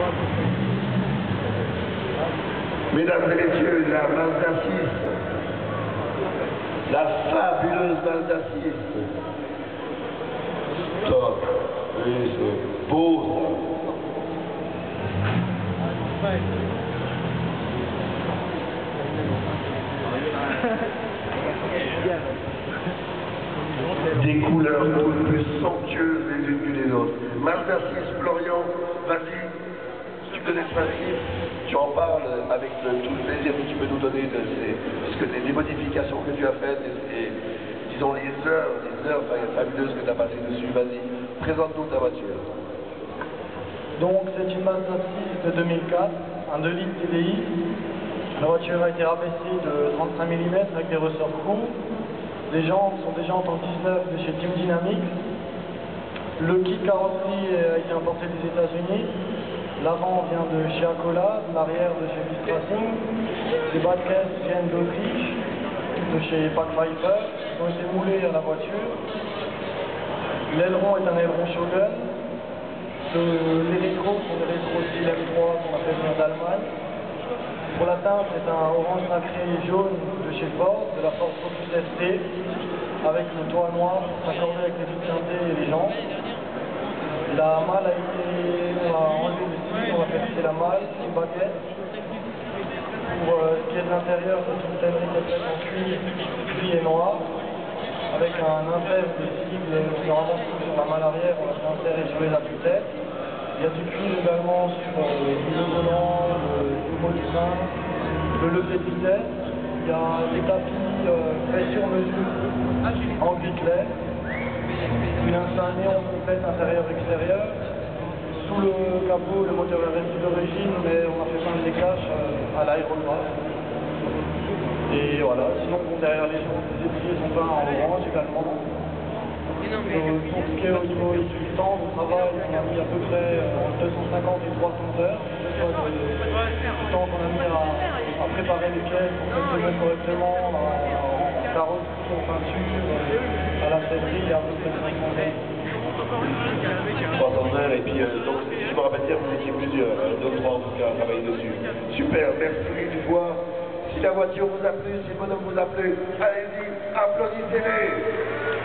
Mesdames et messieurs, la Mazda 6, la fabuleuse Mazda 6. Top. Oui, c'est beau ça. Des couleurs toutes plus somptueuses les unes que les autres. Mazda 6, Florian, vas-y, tu connais ce principe, tu en parles avec tout le plaisir que tu peux nous donner des modifications que tu as faites et disons les heures fabuleuses que tu as passées dessus. Vas-y, présente-nous ta voiture. Donc c'est une Mazda 6 de 2004, un 2 litres TDI. La voiture a été rabaissée de 35 mm avec des ressorts courts. Les jantes sont des jantes en 19 de chez Team Dynamics. Le kit carrosserie a été importé des États-Unis. L'avant vient de chez Acola, l'arrière de chez Beast Racing. Les bas de caisse viennent d'Autriche, de chez Pack Pfeiffer. Ils ont été moulés à la voiture. L'aileron est un aileron Shogun. Les rétros sont des rétros style M3 qu'on a fait venir d'Allemagne. Pour la teinte, c'est un orange nacré jaune de chez Ford, de la Ford Focus ST, avec le toit noir accordé avec les vitres teintées et les jantes. La malle a été, on a enlevé le style, on a fait fixer la malle, une baguette. Pour ce qui est de l'intérieur, c'est une teinnerie complète en cuir, gris et noir, avec un insert de cible normalement sur la malle arrière, on l'a fait insérer sur les appuis-têtes. Il y a du cuir également sur le volant, le molletin, le levier de vitesse. Il y a des tapis faits sur mesure en gris clair. Une néon complète intérieur-extérieur. Sous le capot, le moteur est resté d'origine, mais on a fait peindre les caches à l'aérographe. Et voilà, sinon derrière les étriers sont peints en orange également. Pour ce qui est au niveau du temps de travail, on a mis à peu près entre 250 et 300 heures. Le temps qu'on a mis à préparer les pièces pour qu'elles se mettent correctement, en carrosserie, en peinture, à la sellerie, il y a à peu près 500 heures. 300 heures, et puis donc si je me rappelle bien, vous étiez plusieurs, 2-3 en tout cas, à travailler dessus. Super, merci une fois. Si la voiture vous a plu, si le bonhomme vous a plu, allez-y, applaudissez-les.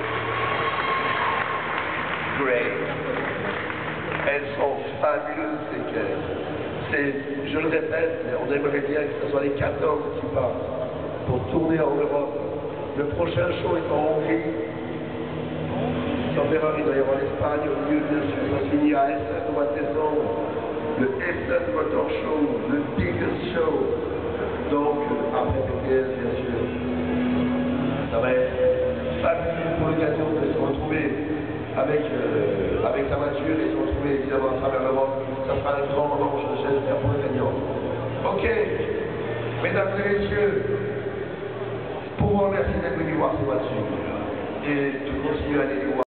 Great. Elles sont fabuleuses, ces caisses. Je le répète, on aimerait bien que ce soit les 14 qui partent pour tourner en Europe. Le prochain show est en Hongrie. Sans erreur, il doit y avoir l'Espagne, au milieu bien sûr, il va se finir à Essen au mois de décembre. Le Essen Motor Show, le biggest show. Donc, après PTS, bien sûr. Ça va être fabuleux pour l'occasion de se retrouver avec sa voiture et se retrouver évidemment à travers l'Europe. Ça sera un grand moment, j'espère, pour le gagnant. Ok, mesdames et messieurs, pour vous remercier d'être venus voir ces voitures et de continuer à aller les voir.